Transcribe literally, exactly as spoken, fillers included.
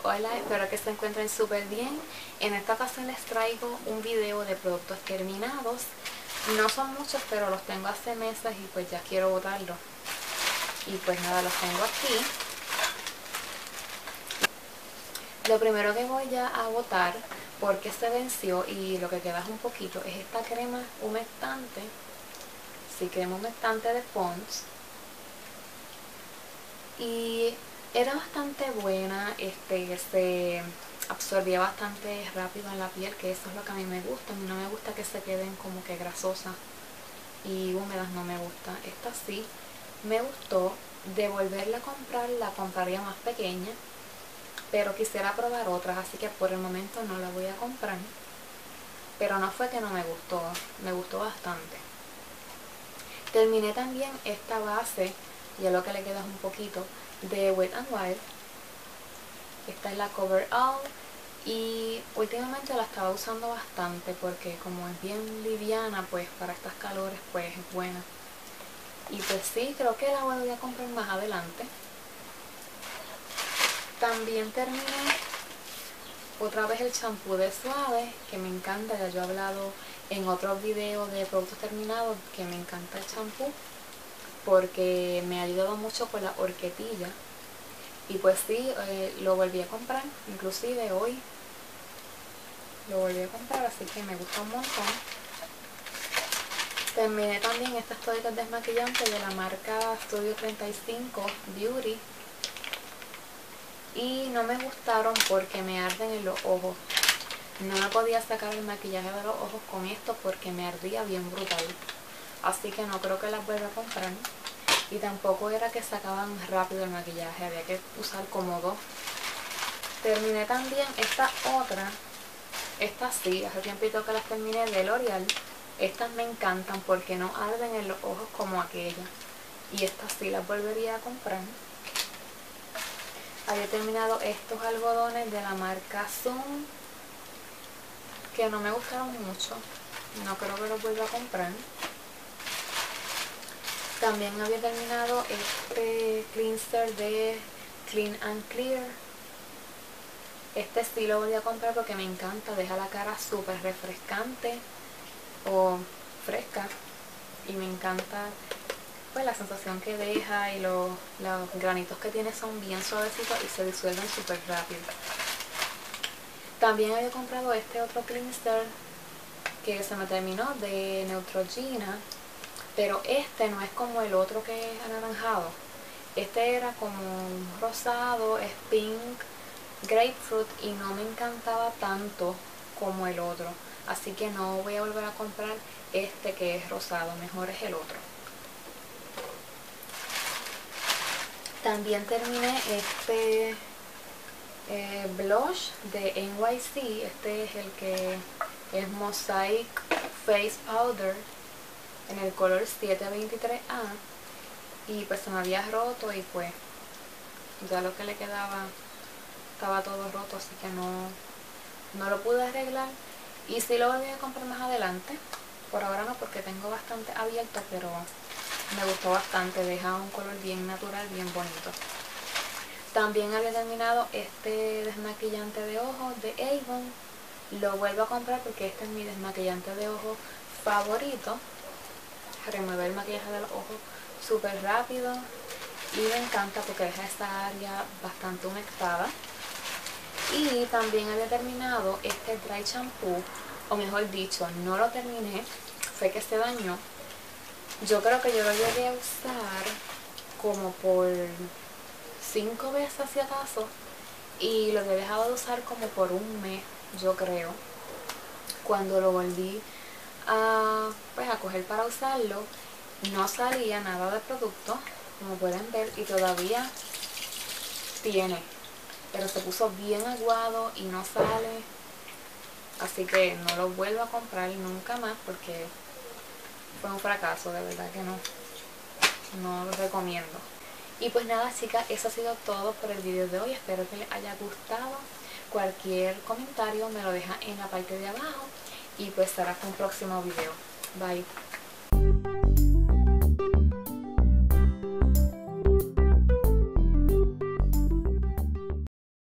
Hola, espero que se encuentren súper bien. En esta ocasión les traigo un video de productos terminados. No son muchos, pero los tengo hace meses y pues ya quiero botarlos. Y pues nada, los tengo aquí. Lo primero que voy ya a botar, porque se venció y lo que queda es un poquito, es esta crema humectante. Sí, crema humectante de Pond's. Y era bastante buena, este, se absorbía bastante rápido en la piel, que eso es lo que a mí me gusta. A mí no me gusta que se queden como que grasosas y húmedas, no me gusta. Esta sí me gustó. De volverla a comprar, la compraría más pequeña, pero quisiera probar otras, así que por el momento no la voy a comprar. Pero no fue que no me gustó, me gustó bastante. Terminé también esta base, ya lo que le queda es un poquito, de Wet n Wild. Esta es la Cover All y últimamente la estaba usando bastante porque como es bien liviana, pues para estas calores pues es buena. Y pues sí, creo que la voy a comprar más adelante. También terminé otra vez el champú de Suave, que me encanta. Ya yo he hablado en otros videos de productos terminados que me encanta el champú porque me ha ayudado mucho con la horquetilla. Y pues sí, eh, lo volví a comprar, inclusive hoy lo volví a comprar, así que me gusta un montón. Terminé también estas toallitas desmaquillantes de la marca Studio treinta y cinco Beauty. Y no me gustaron porque me arden en los ojos. No me podía sacar el maquillaje de los ojos con esto porque me ardía bien brutal. Así que no creo que las vuelva a comprar. Y tampoco era que sacaban rápido el maquillaje, había que usar como dos. Terminé también esta otra. Estas sí, hace tiempito que las terminé, de L'Oreal. Estas me encantan porque no arden en los ojos como aquella. Y estas sí las volvería a comprar. Había terminado estos algodones de la marca Zoom, que no me gustaron mucho. No creo que los vuelva a comprar. También había terminado este cleanser de Clean and Clear. Este sí lo voy a comprar porque me encanta, deja la cara súper refrescante o fresca. Y me encanta pues la sensación que deja, y los, los granitos que tiene son bien suavecitos y se disuelven súper rápido. También había comprado este otro cleanser que se me terminó, de Neutrogena. Pero este no es como el otro que es anaranjado. Este era como rosado, es pink, grapefruit, y no me encantaba tanto como el otro. Así que no voy a volver a comprar este que es rosado, mejor es el otro. También terminé este eh, blush de N Y C. Este es el que es Mosaic Face Powder, en el color siete veintitrés A, y pues se me había roto y pues ya lo que le quedaba estaba todo roto, así que no, no lo pude arreglar. Y sí lo volví a comprar más adelante, por ahora no porque tengo bastante abierto, pero me gustó bastante, deja un color bien natural, bien bonito. También había terminado este desmaquillante de ojos de Avon. Lo vuelvo a comprar porque este es mi desmaquillante de ojos favorito. Remueve el maquillaje de los ojos súper rápido y me encanta porque deja esta área bastante humectada. Y también había terminado este dry shampoo, o mejor dicho, no lo terminé, fue que se dañó. Yo creo que yo lo llegué a usar como por cinco veces si acaso, y lo había dejado de usar como por un mes, yo creo. Cuando lo volví a, pues, a coger para usarlo, no salía nada de producto, como pueden ver, y todavía tiene, pero se puso bien aguado y no sale. Así que no lo vuelvo a comprar nunca más porque fue un fracaso, de verdad que no, no lo recomiendo. Y pues nada, chicas, eso ha sido todo por el video de hoy. Espero que les haya gustado. Cualquier comentario me lo deja en la parte de abajo. Y pues será hasta un próximo video. Bye.